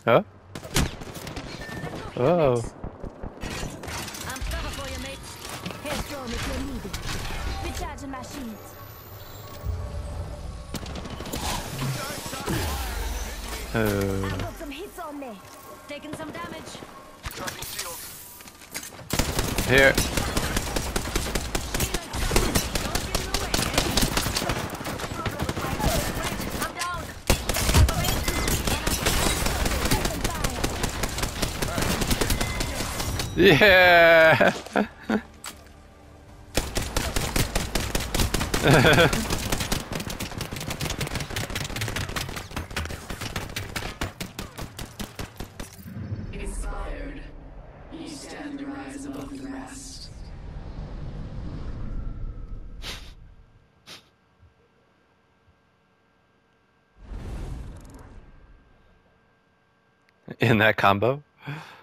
Huh? Oh. I'm cover for you, mates. Head drone if you're needed. Recharging my shields. I got some hits on me. Taking some damage. Charging shields. Here. Don't get in the way, I'm down. Yeah. Inspired. You stand to rise above the rest. In that combo.